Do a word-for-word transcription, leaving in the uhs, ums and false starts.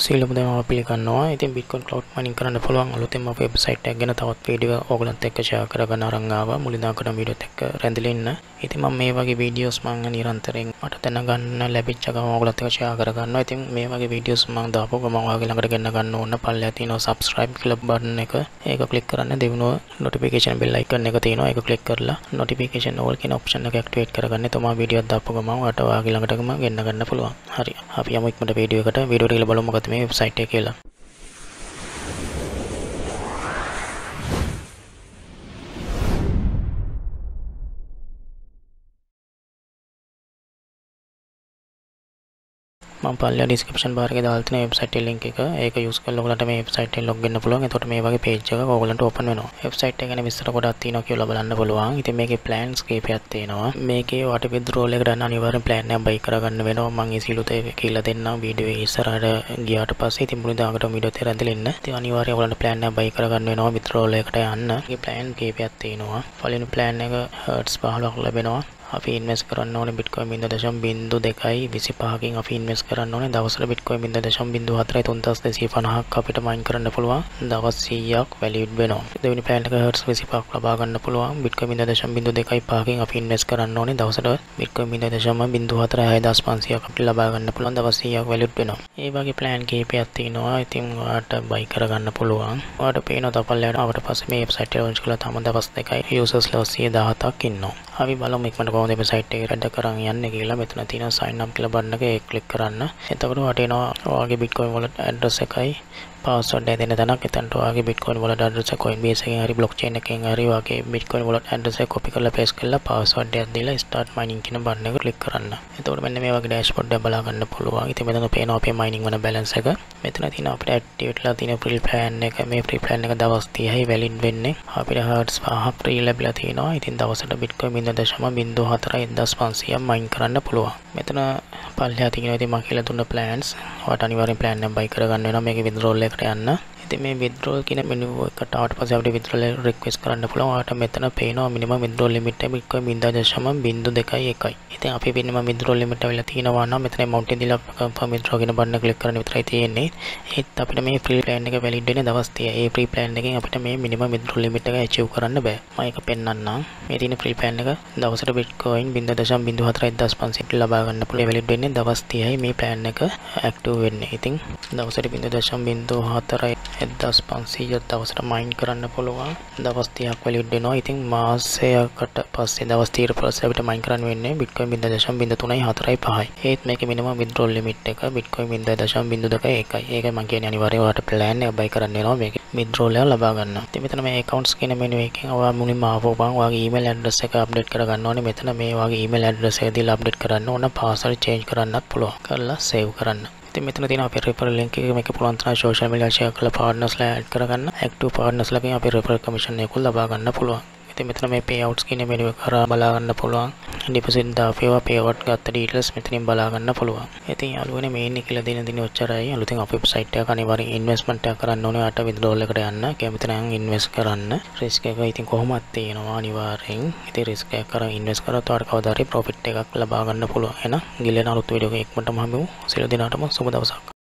සියලුම දෙනා පිළිගන්නවා. ඉතින් Bitcoin Cloud Mining කරන්න පුළුවන් අලුතෙන්ම වෙබ්සයිට් එකක් ගැන තවත් වීඩියෝ ඕගලන්ත් එක්ක share කරගෙන අරන් ආවා. මුලින්දාකටම වීඩියෝත් එක්ක රැඳිලා ඉන්න. ඉතින් මම මේ වගේ වීඩියෝස් මම නිරන්තරයෙන් මට දැනගන්න ලැබිච්ච ගමන් ඕගලන්ත් එක්ක share කරගන්නවා. ඉතින් මේ වගේ වීඩියෝස් මම දාපුව ගමන් ඔයාගේ ළඟට ගෙන්න ගන්න ඕන පල්ලෙහා තියෙනවා subscribe කියලා බටන් එක. ඒක click කරන්න දෙවෙනුව notification bell icon එක තියෙනවා. ඒක click කරලා notification all කියන option එක activate කරගන්න. එතකොට වීඩියෝ දාපුව ගමන් ඔයාට ඔයාගේ ළඟටම ගෙන්න ගන්න පුළුවන්. හරි. අපි යමු ඉක්මනට වීඩියෝ එකට. වීඩියෝ එක බලමු මොකද මේ වෙබ්සයිට් එක කියලා. මම පල්ලෙහා description bar එකේ දාලා තියෙන website එකේ link එක ඒක use කරලා ඔයගලන්ට මේ website එකෙන් log වෙන්න පුළුවන්. එතකොට මේ වගේ page එකක් ඔයගලන්ට open වෙනවා. website එක ගැන විස්තර ගොඩක් තියෙනවා කියලා බලන්න පුළුවන්. ඉතින් මේකේ plans කීපයක් තියෙනවා. මේකේ වට withdrawal එකට යන අනිවාර්යෙන් plan එකක් buy කරගන්න වෙනවා. මම ඒ සියලු දේ කියලා දෙන්නම් වීඩියෝ එක ඉස්සරහට ගියාට පස්සේ. ඉතින් මුලින්ම දාගට වීඩියෝ එක රැඳිලා ඉන්න. ඉතින් අනිවාර්යයෙන් ඔයගලන්ට plan එකක් buy කරගන්න වෙනවා withdrawal එකට යන්න. මේකේ plan කීපයක් තියෙනවා. පළවෙනි plan එක hertz පහළොවක් ලැබෙනවා. අපි ඉන්වෙස්ට් කරන්න ඕනේ Bitcoin zero point zero two විසිපහකින් අපි ඉන්වෙස්ට් කරන්න ඕනේ දවසට Bitcoin zero point zero four තුන් හਜ਼ਾර දෙසිය පනහක් අපිට මයින් කරන්න පුළුවන් දවස් සීයක් වැලියුඩ් වෙනවා. දෙවෙනි ප්ලෑන් එක hertz විසිපහක් ලබා ගන්න පුළුවන් Bitcoin zero point zero two පහකින් අපි ඉන්වෙස්ට් කරන්න ඕනේ දවසට Bitcoin zero point zero four හය හදාස් පන්සියයක් අපිට ලබා ගන්න පුළුවන් දවස් සීයක් වැලියුඩ් වෙනවා. ඒ වගේ ප්ලෑන් කීපයක් තියෙනවා. ඉතින් ඔයාලට buy කරගන්න පුළුවන්. ඔයාලට පේනවා තපල්ලයට ආවට පස්සේ මේ වෙබ්සයිට් එක launch කළා තම දවස් දෙකයි users ලා සිය දහහක් ඉන්නවා. අපි බලමු ඉක්මනට කොහොමද වෙබ්සයිට් එක රෙඩ් කරන් යන්නේ කියලා. මෙතන තියෙනවා sign up කියලා බටන් එක ඒක click කරන්න. එතකොට ඔයාලට එනවා ඔයාගේ Bitcoin wallet address එකයි password එක දෙන්න තැනක්. එතනට ඔයාගේ Bitcoin wallet address එක Coinbase එකෙන් හරි blockchain එකෙන් හරි ඔයාගේ Bitcoin wallet address එක copy කරලා paste කරලා password එකක් දීලා start mining කියන බටන් එක click කරන්න. එතකොට මෙන්න මේ වගේ dashboard එක බලා ගන්න පුළුවන්. ඉතින් මෙතන පේනවා අපේ mining වන balance එක. මෙතන තියෙනවා අපිට activate ලා තියෙන free plan එක. මේ free plan එක දවස් තිහයි valid වෙන්නේ. අපිට hertz පහක් free ලැබිලා තියෙනවා. ඉතින් දවසට Bitcoin zero point zero four හදාස් පන්සියයක් මයින් කරන්න පුළුවන්. මෙතන පල්ලෙහා තියෙනවා ඉතින් මම කියලා දුන්න plans. ඔයාලට අනිවාර්යෙන් plan එක buy කරගන්න වෙනවා මේකේ withdrawal එකට යන්න. ඉතින් මේ withdrawal කියන menu එකට ආවට පස්සේ අපිට withdrawal request කරන්න පුළුවන්. ඔයාලට මෙතන පේනවා minimum withdrawal limit එක Bitcoin zero point zero two one. ඉතින් අපි minimum withdrawal limit එක තියෙනවා නම් මෙතන amount එක දීලා confirm withdraw කියන බටන් එක click කරන්න විතරයි තියෙන්නේ. ඒත් අපිට මේ free plan එක valid වෙන්නේ දවස් තිහයි. ඒ free plan එකෙන් අපිට මේ minimum withdrawal limit එක achieve කරන්න බෑ. මම ඒක පෙන්නන්නම්. මේ තියෙන free plan එක දවසට Bitcoin zero point zero four හදාස් පන්සියයක් ලබා ගන්න පුළුවන්. valid වෙන්නේ දවස් තිහයි මේ plan එක active වෙන්නේ. ඉතින් දවසට zero point zero four හදාස් පන්සියය දවසට මයින් කරන්න පුළුවන්. දවස් තිහක් වැලියුඩ් වෙනවා. ඉතින් මාසයකට පස්සේ දවස් තිහකට පස්සේ අපිට මයින් කරන්න වෙන්නේ Bitcoin zero point zero three four five. ඒත් මේකේ minimum withdrawal limit එක Bitcoin zero point zero two one. ඒකයි මම කියන්නේ අනිවාර්යයෙන් ඔයාලට plan එක buy කරන්න වෙනවා මේකේ withdrawal එක ලබා ගන්න. ඉතින් මෙතන මේ accounts කියන menu එකෙන් ඔයා මුලින්ම ආවෝ බං ඔයාගේ email address එක update කරගන්න ඕනේ. මෙතන මේ වගේ email address එක දීලා update කරන්න ඕන. password change කරන්නත් පුළුවන්. කරලා save කරන්න. ඉතින් මෙතන තියෙන අපේ referral link එක මේක පුළුවන් තරම් social media share කරලා partners ලා add කරගන්න. active partners ලගෙන් අපේ referral commission එක ලබා ගන්න පුළුවන්. ඉතින් මෙතන මේ payouts කියන menu එක කරා බලා ගන්න පුළුවන්. deposit දාපේවා payout ගත්ත details මෙතනින් බලා ගන්න පුළුවන්. ඉතින් යාළුවනේ මේන් එක කියලා දෙන දින ඔච්චරයි. අලුතෙන් අපේ website එක අනිවාර්යෙන් investment එකක් කරන්න ඕනේ. අට withdrawal එකට යන්න. කැමති නම් invest කරන්න. risk එක ඉතින් කොහොමද තියෙනවා අනිවාර්යෙන්. ඉතින් risk එක කරා invest කරොත් ඔයාලට කවදා හරි profit එකක් ලබා ගන්න පුළුවන්. එහෙනම් ගිලෙන අලුත් වීඩියෝ එකක් ඉක්මනටම හමුවෙමු. සියලු දෙනාටම සුබ දවසක්.